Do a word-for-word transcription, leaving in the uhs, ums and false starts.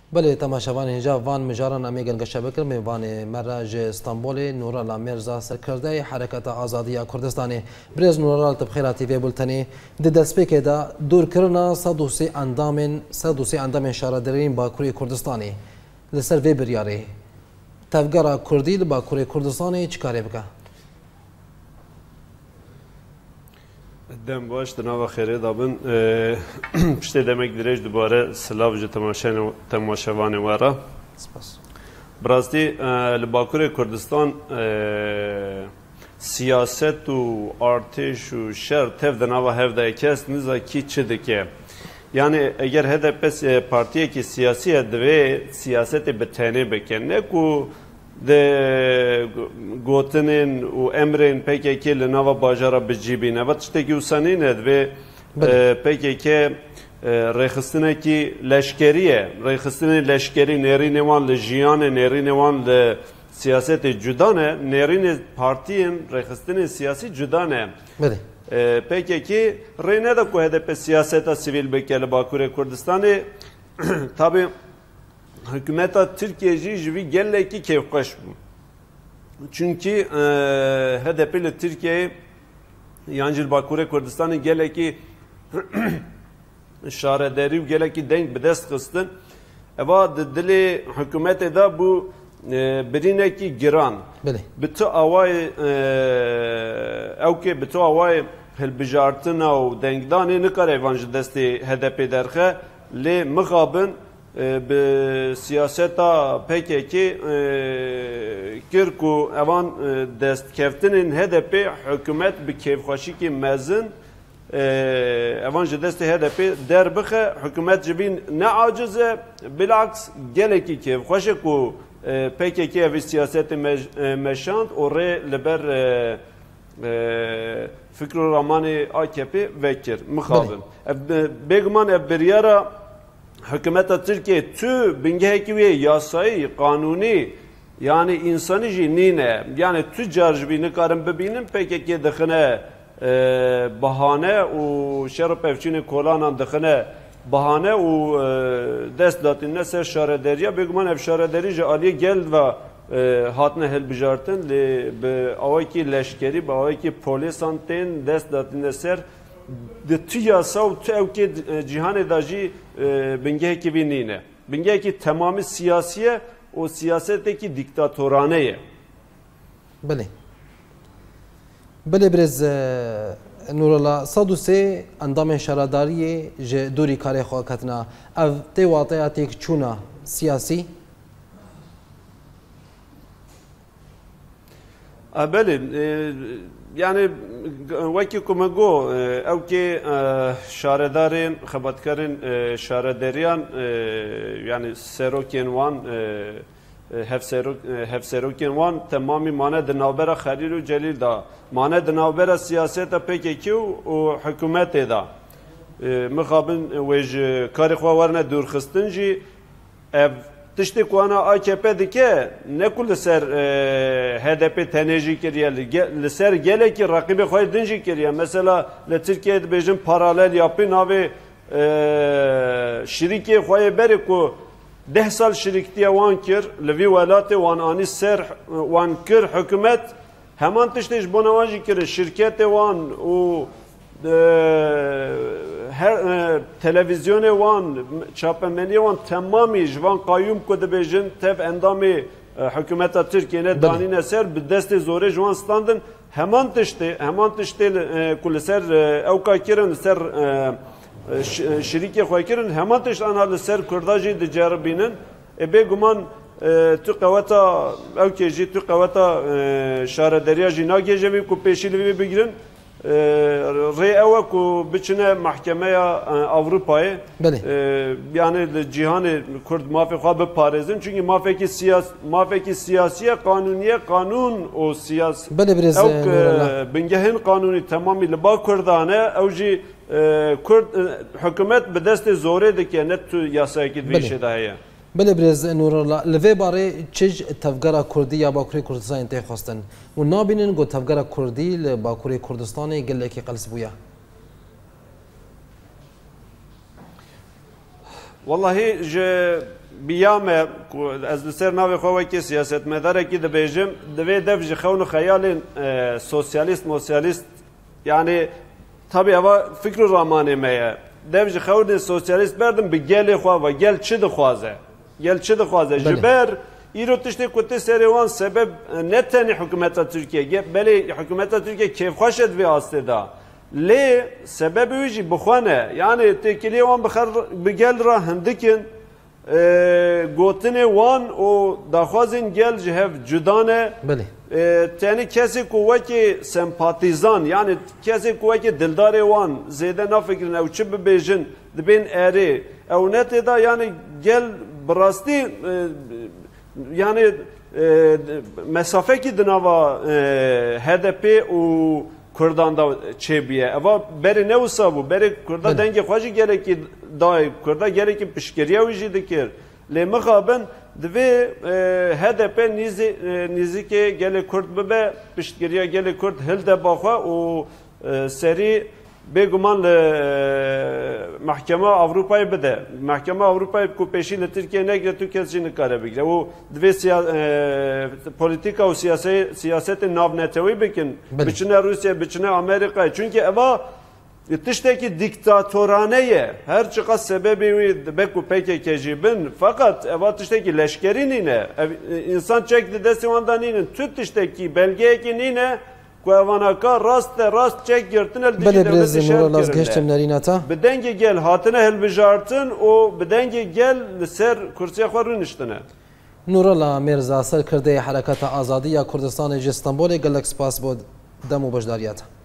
بله تماشاوان اینجا وان مجاران امیگن گشته بکر میوان مراج استانبول نورال مرزا سرکرده حرکت آزادی کردستانی برز نورال تبخیراتی و بولتنی دی دسپیک دا دور کرنا صد و سی اندام صد و سی اندام شاردرین باکوری کردستانی لسر وی بریاری تفگرا کردی باکوری کردستانی چیکاری بکه؟ دم باش دنوا خیره دابن پشت دمک درج دوباره سلاو ج تماشان تماشاوان وارا براستی لباکور کردستان سیاست و ارتش و شر تف دنوا هفده کس نزا کی چه دکه یعنی اگر هدف پس پارتیه کی سیاسی دوی سیاست بتنه بکنه کو de gotenin u emrin P K K li nava bajara bicibîne ve tiştekî wîsanî ne ve P K K rêxistinekî leşkerî ye rêxistinê leşkerî nêrînê wan li jiyanê nêrînê wan li siyasetê cuda ne nêrînê partiyên rêxistinê siyasî cuda ne P K K rê nede ku H D P siyaseta sivîl bike li Bakurê Kurdistanê tabi hükümeta Türkiye jivi geleki kevkaş bu. Çünkü e, H D P ile Türkiye yancıl Bakure Kurdistan'ı geleki şarederi geleki denk bedest kıstın. Eva dili hükümete de bu e, birineki giran. Bütün avay evke bütün avay hilbijartına o denkdani ne kadar evancı desti H D P derke le mıgabın به سیاست P K K کرد و اوان دست کفتن هدف حکومت به کیفخواشی که مزن اوان جدست هدف در بخه حکومت جبین نه عاجزه بالعکس گله کی کیفخواشی کو P K K و سیاست مشاند و ره لبر فکر و رامان A K P وکر مخابن بگمان بریارا hükümete Türkiye tü bingeheki ve yasayı kanuni yani insani jinine yani tüccar jibini karın bebinin P K K dıkhine bahane u şerp evçini kolanan dıkhine bahane u dest datinne ser şarederiya begman ev şarederi aliye gel ve hatne helbijartin li be avaki leşkeri be avaki polisanten dest datinne ser de tü yasa u tü evki cihan daji bingeheki binine. Bingeheki tamamı siyasiye o siyasetteki diktatöraneye. Bale. Bale biraz Nurallah saduse andam şaradariye je duri kare xakatna ev tewataya tek çuna siyasi. Bale yani وکی کمگو او که شاردارین خبرکارین شاردریان yani سروکین وان هف سرو هف سروکین وان تمامی مانه دنابرا خلیل و جلیل دا مانه دنابرا سیاست P K K و حکومت دا مخابن وج کاری خو ورنه دور خستنجی اف تشتی کونا A K P dike ne kul ser H D P teneji kiriye li ser geleki rakibi khoy dinji kiriye mesela le Türkiye'de bejin paralel yapın abi şiriki khoy beri ku ده سال şiriktiye wan kir li vi velatê wan anî ser wan kir hükümet heman tiştî bona wan jî kir şirketê wan û her televizyonê wan çapemeniyê wan temamî ji van qayyum ku dibêjin tev endamê hükümeta Tirkiyeyê danîne ser bi destê zorê ji wan standin heman tiştê heman tiştê ku li ser ewka kirin li ser şirîkê xwe kirin heman tişt ana li ser Kurda jî diceribînin ê bêguman tu qeweta ewkê jî tu qeweta şarederiya jî nagêjevî ku pêşî li vê bigirin Rê ew ku biçine Mahkemeya Avrupayê yani cîhanê Kurd mafê xwe biparêzin çünkü mafekî siyas mafekî siyasiye kanuniye kanun o siyas ew bingehên kanunî temamî li ba Kurdan e ew jî Kurd hikûmet bi destê zorê dike ne tu yasayekî divê de heye بله برز نورالله لوی باره چج تفگرا کردی یا باکوری کردستان انتخاب خواستن و نابینن گو تفگرا کردی ل باکوری کردستان گله کی قلس بویا والله جه بیامه از لسر ناوی خواه که سیاست مداره که دبیجم دوی دف جه خون خیال سوسیالیست موسیالیست یعنی tabii ava fikri ramane me dev ji xewdin sosyalist berdin bi gelê xwe ve gel çi dixwaze gel çi dixwaze ji ber îro tiştê ku tê serê wan sebeb ne tenê hikûmeta Tirkiye belê hikûmeta Tirkiye kêfxweş e divê astê da lê sebebê wî jî bixwe ne yani têkiliyê wan bi gel ra hindikin gotinê wan û daxwazên gel ji hev cuda ne tenê kesê ku wekî sempatîzan yani kesê ku wekî dildarê wan zêde nafikirin ew çi bibêjin dibên erê ew ne têda yani gel bi rastî yani mesafekî di nava H D P û Kurdan da çêbiye eva berê ne wisa bû berê Kurda dengê xwe jî gelekî dayê Kurda gelekî piştgiriya wî jî dikir lê mixabin divê H D P nîzîkê gelê Kurd bibe piştgiriya gelê Kurd hil de baxwe û serî bêguman li Mehkema Avrupayê bide Mehkema Avrupayê ku pêşî li Tirkiye negire tu kes jî nikare bigire û divê polîtika û siyasetên navnetewî bikin biçine Rusya biçine Amerîkayê çünkü eva tiştekî diktatorane ye her çi qas sebebê wî dibe ku P K K jî bin fakat eva tiştekî leşkerî nîne însan çek di destê wan da nînin tu tiştekî belgeyekî nîne ku evanaka rast de rast çek girtin el dijî devletê şer bi dengê gel hatine hilbijartin û bi dengê gel li ser kursiya xwe rûniştine Nurala Mirza serkirdeyê Hereketa Azadiya Kurdistanê ji Stenbolê gelek spas bo dem û beşdariyata